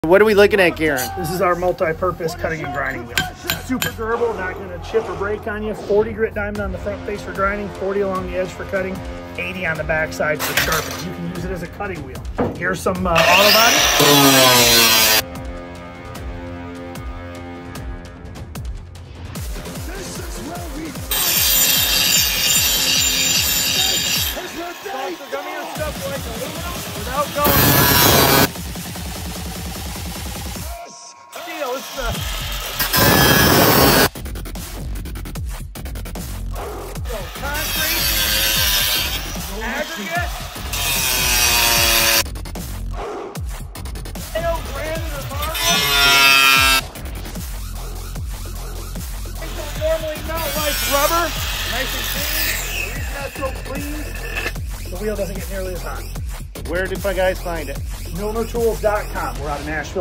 What are we looking at, Karen? This is our multi-purpose cutting and grinding wheel. Super durable, not going to chip or break on you. 40 grit diamond on the front face for grinding, 40 along the edge for cutting, 80 on the back side for sharpening. You can use it as a cutting wheel. Here's some auto body. Without going. Steel, it's the concrete, aggregate, granite or marble. Things don't normally melt like rubber, nice and clean. The reason that's so clean, the wheel doesn't get nearly as hot. Where do my guys find it? MilnerTools.com. We're out of Nashville.